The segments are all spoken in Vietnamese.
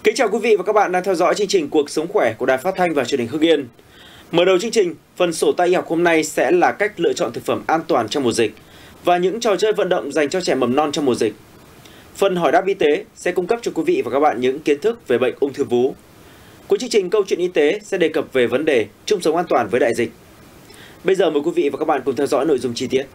Kính chào quý vị và các bạn đang theo dõi chương trình Cuộc sống khỏe của Đài Phát thanh và Truyền hình Hưng Yên. Mở đầu chương trình, phần sổ tay y học hôm nay sẽ là cách lựa chọn thực phẩm an toàn trong mùa dịch và những trò chơi vận động dành cho trẻ mầm non trong mùa dịch. Phần hỏi đáp y tế sẽ cung cấp cho quý vị và các bạn những kiến thức về bệnh ung thư vú. Cuối chương trình câu chuyện y tế sẽ đề cập về vấn đề chung sống an toàn với đại dịch. Bây giờ mời quý vị và các bạn cùng theo dõi nội dung chi tiết.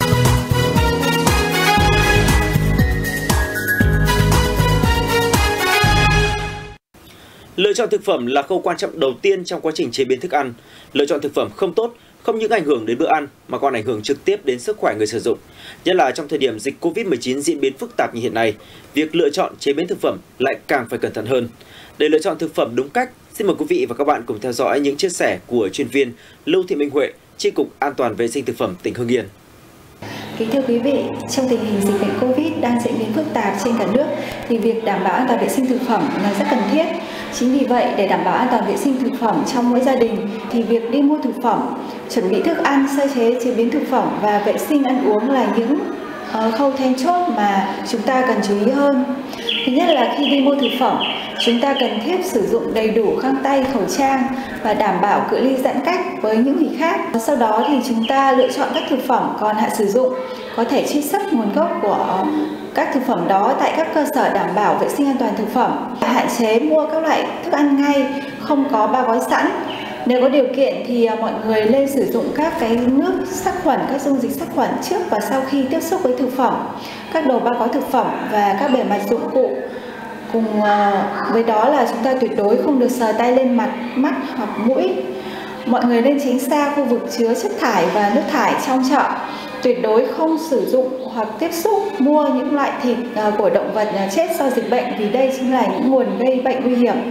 Lựa chọn thực phẩm là khâu quan trọng đầu tiên trong quá trình chế biến thức ăn. Lựa chọn thực phẩm không tốt không những ảnh hưởng đến bữa ăn mà còn ảnh hưởng trực tiếp đến sức khỏe người sử dụng. Nhất là trong thời điểm dịch Covid-19 diễn biến phức tạp như hiện nay, việc lựa chọn chế biến thực phẩm lại càng phải cẩn thận hơn. Để lựa chọn thực phẩm đúng cách, xin mời quý vị và các bạn cùng theo dõi những chia sẻ của chuyên viên Lưu Thị Minh Huệ, Chi cục An toàn vệ sinh thực phẩm tỉnh Hưng Yên. Kính thưa quý vị, trong tình hình dịch bệnh Covid đang diễn biến phức tạp trên cả nước thì việc đảm bảo an toàn vệ sinh thực phẩm là rất cần thiết. Chính vì vậy, để đảm bảo an toàn vệ sinh thực phẩm trong mỗi gia đình thì việc đi mua thực phẩm, chuẩn bị thức ăn, sơ chế biến thực phẩm và vệ sinh ăn uống là những khâu then chốt mà chúng ta cần chú ý hơn. Thứ nhất là khi đi mua thực phẩm, chúng ta cần thiết sử dụng đầy đủ găng tay, khẩu trang và đảm bảo cự ly giãn cách với những người khác. Sau đó thì chúng ta lựa chọn các thực phẩm còn hạn sử dụng, có thể truy xuất nguồn gốc của các thực phẩm đó tại các cơ sở đảm bảo vệ sinh an toàn thực phẩm. Hạn chế mua các loại thức ăn ngay không có bao gói sẵn. Nếu có điều kiện thì mọi người nên sử dụng các cái nước sát khuẩn, các dung dịch sát khuẩn trước và sau khi tiếp xúc với thực phẩm, các đồ bao gói thực phẩm và các bề mặt dụng cụ. Cùng với đó là chúng ta tuyệt đối không được sờ tay lên mặt, mắt hoặc mũi. Mọi người nên tránh xa khu vực chứa chất thải và nước thải trong chợ. Tuyệt đối không sử dụng hoặc tiếp xúc mua những loại thịt của động vật chết do dịch bệnh vì đây chính là những nguồn gây bệnh nguy hiểm.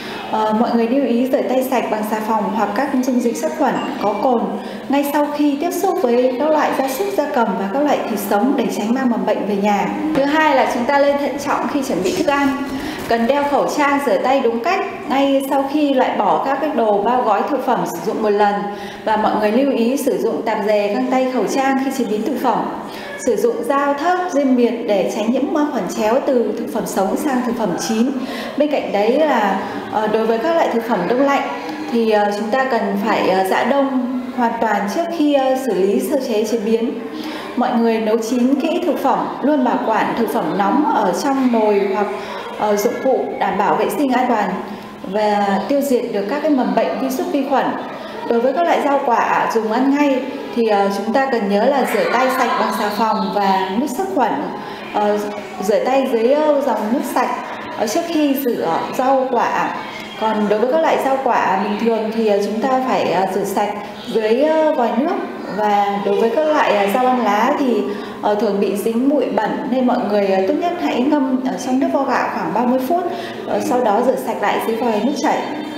Mọi người lưu ý rửa tay sạch bằng xà phòng hoặc các dung dịch sát khuẩn có cồn ngay sau khi tiếp xúc với các loại gia súc, gia cầm và các loại thịt sống để tránh mang mầm bệnh về nhà. Thứ hai là chúng ta nên thận trọng khi chuẩn bị thức ăn. Cần đeo khẩu trang, rửa tay đúng cách ngay sau khi loại bỏ các cái đồ bao gói thực phẩm sử dụng một lần. Và mọi người lưu ý sử dụng tạp dề, găng tay, khẩu trang khi chế biến thực phẩm. Sử dụng dao thớt, diêm miệt để tránh nhiễm khuẩn chéo từ thực phẩm sống sang thực phẩm chín. Bên cạnh đấy là đối với các loại thực phẩm đông lạnh thì chúng ta cần phải giã đông hoàn toàn trước khi xử lý sơ chế biến. Mọi người nấu chín kỹ thực phẩm, luôn bảo quản thực phẩm nóng ở trong nồi hoặc dụng cụ đảm bảo vệ sinh an toàn và tiêu diệt được các cái mầm bệnh, virus, vi khuẩn. Đối với các loại rau quả dùng ăn ngay thì chúng ta cần nhớ là rửa tay sạch bằng xà phòng và nước sát khuẩn, rửa tay dưới dòng nước sạch trước khi rửa rau quả. Còn đối với các loại rau quả bình thường thì chúng ta phải rửa sạch dưới vòi nước. Và đối với các loại rau ăn lá thì thường bị dính bụi bẩn nên mọi người tốt nhất hãy ngâm ở trong nước vo gạo khoảng 30 phút, sau đó rửa sạch lại dưới vòi nước chảy.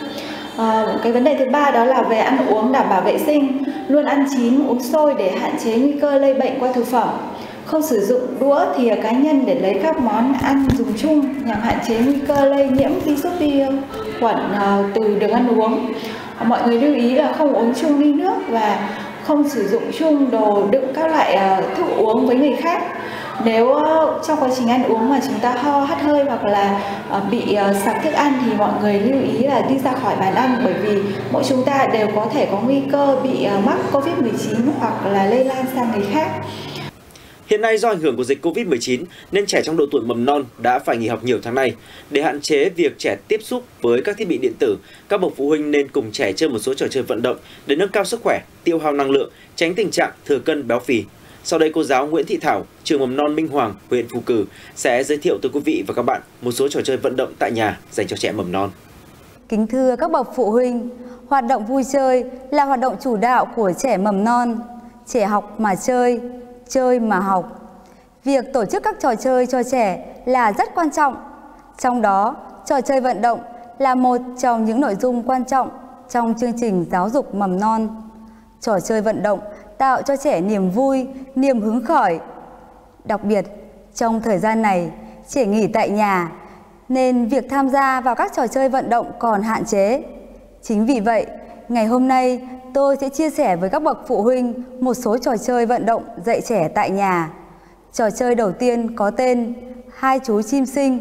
Cái vấn đề thứ ba đó là về ăn uống đảm bảo vệ sinh, luôn ăn chín, uống sôi để hạn chế nguy cơ lây bệnh qua thực phẩm. Không sử dụng đũa, thìa cá nhân để lấy các món ăn dùng chung nhằm hạn chế nguy cơ lây nhiễm virus, vi khuẩn từ đường ăn uống. Mọi người lưu ý là không uống chung ly nước và không sử dụng chung đồ đựng các loại thức uống với người khác. Nếu trong quá trình ăn uống mà chúng ta ho, hắt hơi hoặc là bị sặc thức ăn thì mọi người lưu ý là đi ra khỏi bàn ăn, bởi vì mỗi chúng ta đều có thể có nguy cơ bị mắc Covid-19 hoặc là lây lan sang người khác. Hiện nay do ảnh hưởng của dịch Covid-19 nên trẻ trong độ tuổi mầm non đã phải nghỉ học nhiều tháng nay. Để hạn chế việc trẻ tiếp xúc với các thiết bị điện tử, các bậc phụ huynh nên cùng trẻ chơi một số trò chơi vận động để nâng cao sức khỏe, tiêu hao năng lượng, tránh tình trạng thừa cân béo phì. Sau đây cô giáo Nguyễn Thị Thảo, trường mầm non Minh Hoàng, huyện Phù Cử sẽ giới thiệu tới quý vị và các bạn một số trò chơi vận động tại nhà dành cho trẻ mầm non. Kính thưa các bậc phụ huynh, hoạt động vui chơi là hoạt động chủ đạo của trẻ mầm non. Trẻ học mà chơi, chơi mà học. Việc tổ chức các trò chơi cho trẻ là rất quan trọng. Trong đó, trò chơi vận động là một trong những nội dung quan trọng trong chương trình giáo dục mầm non. Trò chơi vận động tạo cho trẻ niềm vui, niềm hứng khởi. Đặc biệt, trong thời gian này, trẻ nghỉ tại nhà, nên việc tham gia vào các trò chơi vận động còn hạn chế. Chính vì vậy, ngày hôm nay tôi sẽ chia sẻ với các bậc phụ huynh một số trò chơi vận động dạy trẻ tại nhà. Trò chơi đầu tiên có tên Hai chú chim sinh.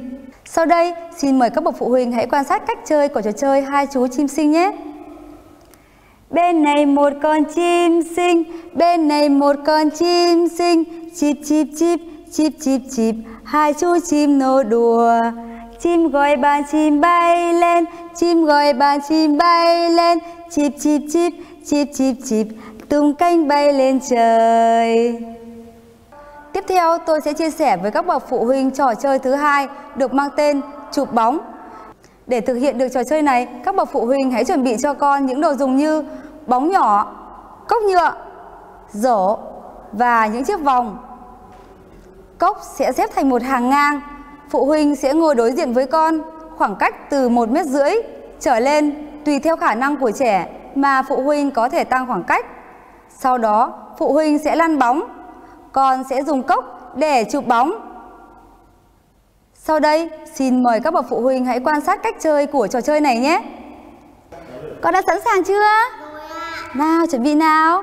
Sau đây, xin mời các bậc phụ huynh hãy quan sát cách chơi của trò chơi hai chú chim xinh nhé. Bên này một con chim xinh, bên này một con chim xinh, chip chip chip, chip chip chip, hai chú chim nô đùa. Chim gọi bạn chim bay lên, chim gọi bạn chim bay lên, chip chip chip, chip chip chip, tung cánh bay lên trời. Tiếp theo, tôi sẽ chia sẻ với các bậc phụ huynh trò chơi thứ hai được mang tên chụp bóng. Để thực hiện được trò chơi này, các bậc phụ huynh hãy chuẩn bị cho con những đồ dùng như bóng nhỏ, cốc nhựa, rổ và những chiếc vòng. Cốc sẽ xếp thành một hàng ngang. Phụ huynh sẽ ngồi đối diện với con, khoảng cách từ 1,5 mét trở lên, tùy theo khả năng của trẻ mà phụ huynh có thể tăng khoảng cách. Sau đó, phụ huynh sẽ lăn bóng. Con sẽ dùng cốc để chụp bóng. Sau đây, xin mời các bậc phụ huynh hãy quan sát cách chơi của trò chơi này nhé. Con đã sẵn sàng chưa? Nào, chuẩn bị nào.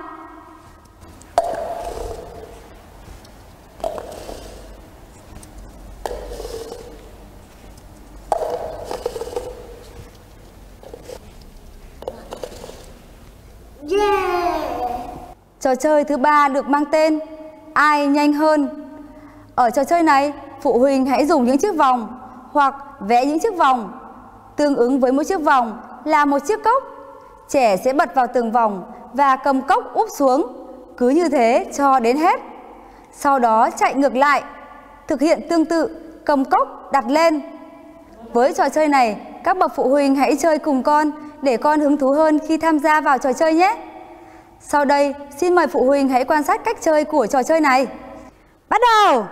Trò chơi thứ ba được mang tên ai nhanh hơn. Ở trò chơi này, phụ huynh hãy dùng những chiếc vòng hoặc vẽ những chiếc vòng. Tương ứng với mỗi chiếc vòng là một chiếc cốc. Trẻ sẽ bật vào từng vòng và cầm cốc úp xuống. Cứ như thế cho đến hết. Sau đó chạy ngược lại. Thực hiện tương tự, cầm cốc đặt lên. Với trò chơi này, các bậc phụ huynh hãy chơi cùng con để con hứng thú hơn khi tham gia vào trò chơi nhé. Sau đây, xin mời phụ huynh hãy quan sát cách chơi của trò chơi này. Bắt đầu!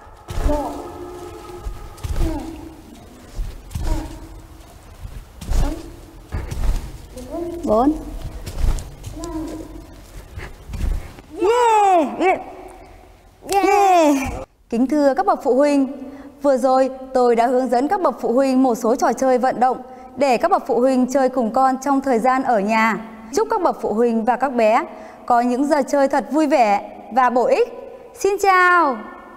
4. Yeah! Kính thưa các bậc phụ huynh, vừa rồi tôi đã hướng dẫn các bậc phụ huynh một số trò chơi vận động để các bậc phụ huynh chơi cùng con trong thời gian ở nhà. Chúc các bậc phụ huynh và các bé có những giờ chơi thật vui vẻ và bổ ích. Xin chào!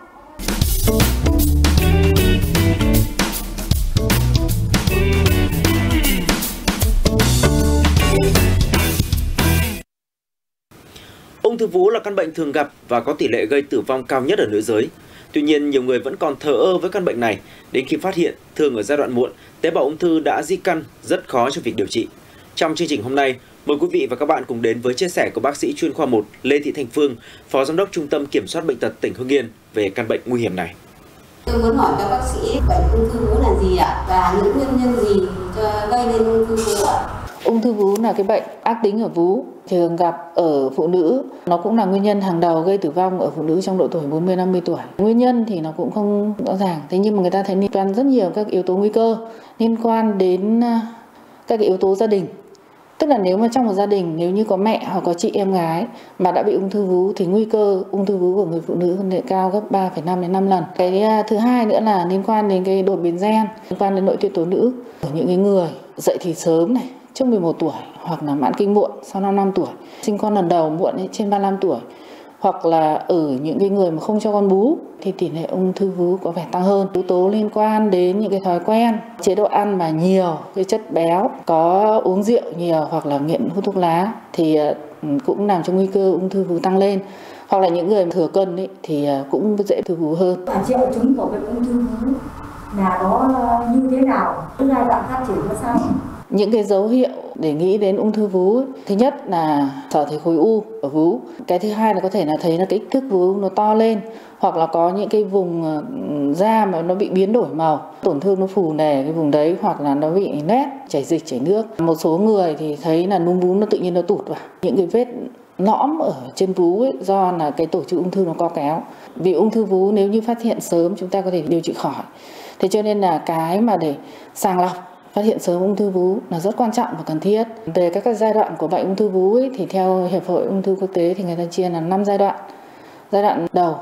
Ung thư vú là căn bệnh thường gặp và có tỷ lệ gây tử vong cao nhất ở nữ giới. Tuy nhiên, nhiều người vẫn còn thờ ơ với căn bệnh này. Đến khi phát hiện, thường ở giai đoạn muộn, tế bào ung thư đã di căn, rất khó cho việc điều trị. Trong chương trình hôm nay, mời quý vị và các bạn cùng đến với chia sẻ của bác sĩ chuyên khoa 1 Lê Thị Thanh Phương, Phó Giám đốc Trung tâm Kiểm soát Bệnh tật tỉnh Hưng Yên về căn bệnh nguy hiểm này. Tôi muốn hỏi các bác sĩ bệnh ung thư vú là gì ạ? Và những nguyên nhân gì gây nên ung thư vú ạ? Ung thư vú là cái bệnh ác tính ở vú, thường gặp ở phụ nữ. Nó cũng là nguyên nhân hàng đầu gây tử vong ở phụ nữ trong độ tuổi 40-50 tuổi. Nguyên nhân thì nó cũng không rõ ràng. Thế nhưng mà người ta thấy liên quan rất nhiều các yếu tố nguy cơ liên quan đến các cái yếu tố gia đình. Tức là nếu mà trong một gia đình, nếu như có mẹ hoặc có chị em gái mà đã bị ung thư vú thì nguy cơ ung thư vú của người phụ nữ cao gấp 3,5 đến 5 lần. Cái thứ hai nữa là liên quan đến cái đột biến gen, liên quan đến nội tiết tố nữ. Ở những cái người dậy thì sớm này, trước 11 tuổi hoặc là mãn kinh muộn sau 5 năm tuổi, sinh con lần đầu muộn ấy, trên 35 tuổi, hoặc là ở những cái người mà không cho con bú thì tỷ lệ ung thư vú có vẻ tăng hơn. Yếu tố liên quan đến những cái thói quen, chế độ ăn mà nhiều cái chất béo, có uống rượu nhiều hoặc là nghiện hút thuốc lá thì cũng làm cho nguy cơ ung thư vú tăng lên. Hoặc là những người thừa cân ấy, thì cũng dễ ung thư vú hơn. Triệu chứng của bệnh ung thư vú là nó như thế nào? Giai đoạn phát triển nó sao? Những cái dấu hiệu để nghĩ đến ung thư vú, thứ nhất là sở thấy khối u ở vú. Cái thứ hai là có thể là thấy là cái kích thước vú nó to lên, hoặc là có những cái vùng da mà nó bị biến đổi màu, tổn thương nó phù nề cái vùng đấy, hoặc là nó bị loét, chảy dịch, chảy nước. Một số người thì thấy là núm vú nó tự nhiên nó tụt vào. Những cái vết lõm ở trên vú ấy, do là cái tổ chức ung thư nó co kéo. Vì ung thư vú nếu như phát hiện sớm chúng ta có thể điều trị khỏi. Thế cho nên là cái mà để sàng lọc phát hiện sớm ung thư vú là rất quan trọng và cần thiết. Về các giai đoạn của bệnh ung thư vú ấy, thì theo Hiệp hội Ung thư Quốc tế thì người ta chia là 5 giai đoạn. Giai đoạn đầu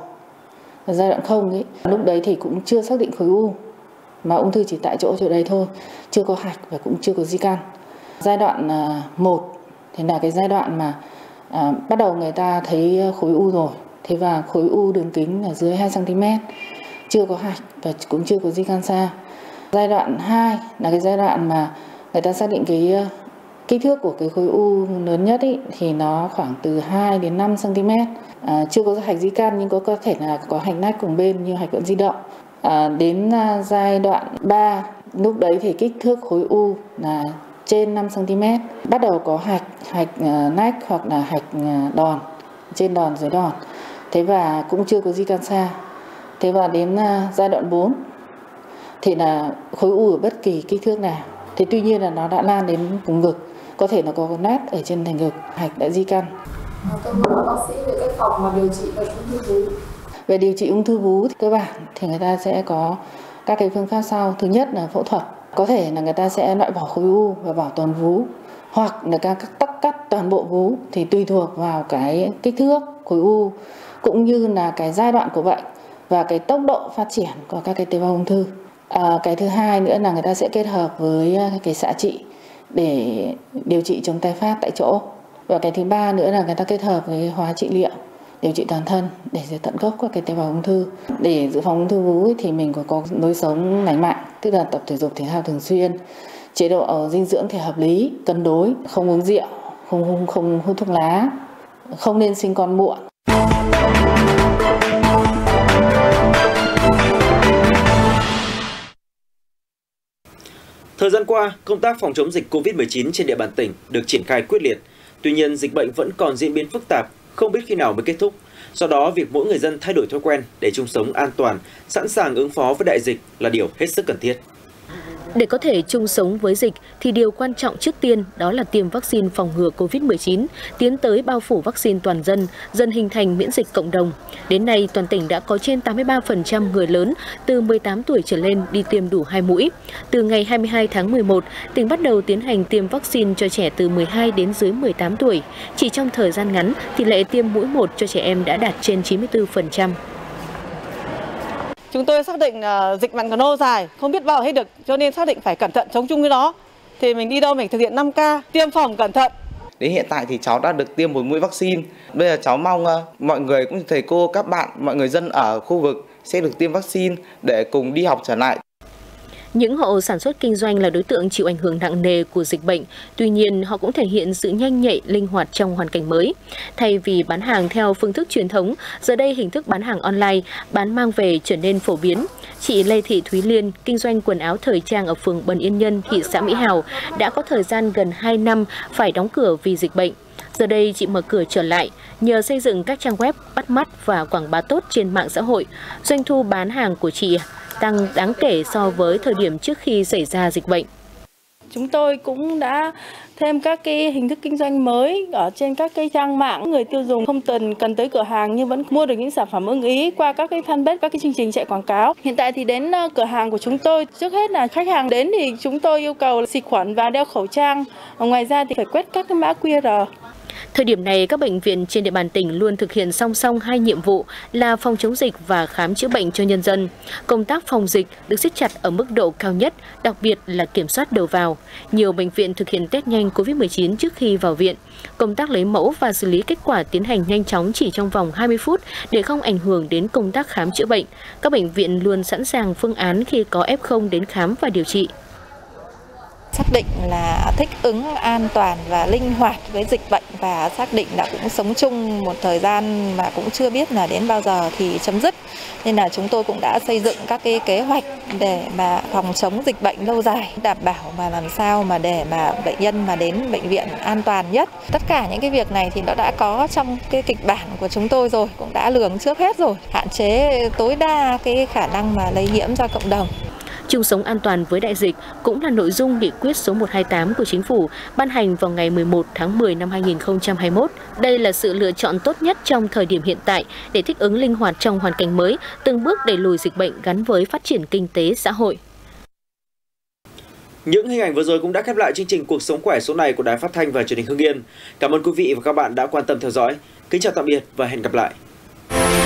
và giai đoạn không ấy, lúc đấy thì cũng chưa xác định khối u, mà ung thư chỉ tại chỗ đấy thôi, chưa có hạch và cũng chưa có di căn. Giai đoạn 1 thì là cái giai đoạn mà bắt đầu người ta thấy khối u rồi, thế và khối u đường kính là dưới 2 cm, chưa có hạch và cũng chưa có di căn xa. Giai đoạn 2 là cái giai đoạn mà người ta xác định cái kích thước của cái khối u lớn nhất ý, thì nó khoảng từ 2 đến 5 cm. Chưa có hạch di căn nhưng có thể là có hạch nách cùng bên như hạch vẫn di động. Đến giai đoạn 3, lúc đấy thì kích thước khối u là trên 5 cm. Bắt đầu có hạch nách hoặc là hạch đòn, trên đòn dưới đòn. Thế và cũng chưa có di căn xa. Thế và đến giai đoạn 4 thì là khối u ở bất kỳ kích thước nào. Thế tuy nhiên là nó đã lan đến vùng ngực, có thể nó có nét ở trên thành ngực, hạch đã di căn. Tôi muốn hỏi bác sĩ về cách phòng và điều trị bệnh ung thư vú. Về điều trị ung thư vú thì cơ bản thì người ta sẽ có các cái phương pháp sau. Thứ nhất là phẫu thuật. Có thể là người ta sẽ loại bỏ khối u và bảo toàn vú, hoặc là cắt toàn bộ vú, thì tùy thuộc vào cái kích thước khối u cũng như là cái giai đoạn của bệnh và cái tốc độ phát triển của các cái tế bào ung thư. Cái thứ hai nữa là người ta sẽ kết hợp với cái xạ trị để điều trị chống tái phát tại chỗ. Và cái thứ ba nữa là người ta kết hợp với hóa trị liệu, điều trị toàn thân để diệt tận gốc các cái tế bào ung thư. Để dự phòng ung thư vú thì mình có lối sống lành mạnh, tức là tập thể dục thể thao thường xuyên, chế độ dinh dưỡng thì hợp lý, cân đối, không uống rượu, không hút thuốc lá, không nên sinh con muộn. Thời gian qua, công tác phòng chống dịch COVID-19 trên địa bàn tỉnh được triển khai quyết liệt. Tuy nhiên, dịch bệnh vẫn còn diễn biến phức tạp, không biết khi nào mới kết thúc. Do đó, việc mỗi người dân thay đổi thói quen để chung sống an toàn, sẵn sàng ứng phó với đại dịch là điều hết sức cần thiết. Để có thể chung sống với dịch thì điều quan trọng trước tiên đó là tiêm vaccine phòng ngừa COVID-19, tiến tới bao phủ vaccine toàn dân, dần hình thành miễn dịch cộng đồng. Đến nay, toàn tỉnh đã có trên 83% người lớn từ 18 tuổi trở lên đi tiêm đủ 2 mũi. Từ ngày 22 tháng 11, tỉnh bắt đầu tiến hành tiêm vaccine cho trẻ từ 12 đến dưới 18 tuổi. Chỉ trong thời gian ngắn, tỷ lệ tiêm mũi 1 cho trẻ em đã đạt trên 94%. Chúng tôi xác định dịch bệnh còn lâu dài, không biết bao hết được, cho nên xác định phải cẩn thận sống chung với nó. Thì mình đi đâu mình thực hiện 5K, tiêm phòng cẩn thận. Đến hiện tại thì cháu đã được tiêm 1 mũi vaccine. Bây giờ cháu mong mọi người cũng như thầy cô, các bạn, mọi người dân ở khu vực sẽ được tiêm vaccine để cùng đi học trở lại. Những hộ sản xuất kinh doanh là đối tượng chịu ảnh hưởng nặng nề của dịch bệnh. Tuy nhiên, họ cũng thể hiện sự nhanh nhạy, linh hoạt trong hoàn cảnh mới. Thay vì bán hàng theo phương thức truyền thống, giờ đây hình thức bán hàng online, bán mang về trở nên phổ biến. Chị Lê Thị Thúy Liên, kinh doanh quần áo thời trang ở phường Bần Yên Nhân, thị xã Mỹ Hào, đã có thời gian gần 2 năm phải đóng cửa vì dịch bệnh. Giờ đây chị mở cửa trở lại, nhờ xây dựng các trang web bắt mắt và quảng bá tốt trên mạng xã hội. Doanh thu bán hàng của chị tăng đáng kể so với thời điểm trước khi xảy ra dịch bệnh. Chúng tôi cũng đã thêm các cái hình thức kinh doanh mới ở trên các cái trang mạng. Người tiêu dùng không cần tới cửa hàng nhưng vẫn mua được những sản phẩm ưng ý qua các cái fanpage, các cái chương trình chạy quảng cáo. Hiện tại thì đến cửa hàng của chúng tôi, trước hết là khách hàng đến thì chúng tôi yêu cầu xịt khuẩn và đeo khẩu trang. Ngoài ra thì phải quét các cái mã QR. Thời điểm này, các bệnh viện trên địa bàn tỉnh luôn thực hiện song song 2 nhiệm vụ là phòng chống dịch và khám chữa bệnh cho nhân dân. Công tác phòng dịch được siết chặt ở mức độ cao nhất, đặc biệt là kiểm soát đầu vào. Nhiều bệnh viện thực hiện test nhanh COVID-19 trước khi vào viện. Công tác lấy mẫu và xử lý kết quả tiến hành nhanh chóng chỉ trong vòng 20 phút để không ảnh hưởng đến công tác khám chữa bệnh. Các bệnh viện luôn sẵn sàng phương án khi có F0 đến khám và điều trị. Xác định là thích ứng an toàn và linh hoạt với dịch bệnh và xác định là cũng sống chung một thời gian mà cũng chưa biết là đến bao giờ thì chấm dứt. Nên là chúng tôi cũng đã xây dựng các cái kế hoạch để mà phòng chống dịch bệnh lâu dài, đảm bảo mà làm sao mà để mà bệnh nhân mà đến bệnh viện an toàn nhất. Tất cả những cái việc này thì nó đã có trong cái kịch bản của chúng tôi rồi, cũng đã lường trước hết rồi, hạn chế tối đa cái khả năng mà lây nhiễm ra cộng đồng. Chung sống an toàn với đại dịch cũng là nội dung nghị quyết số 128 của Chính phủ ban hành vào ngày 11 tháng 10 năm 2021. Đây là sự lựa chọn tốt nhất trong thời điểm hiện tại để thích ứng linh hoạt trong hoàn cảnh mới, từng bước đẩy lùi dịch bệnh gắn với phát triển kinh tế xã hội. Những hình ảnh vừa rồi cũng đã khép lại chương trình Cuộc sống khỏe số này của Đài Phát thanh và Truyền hình Hưng Yên. Cảm ơn quý vị và các bạn đã quan tâm theo dõi. Kính chào tạm biệt và hẹn gặp lại.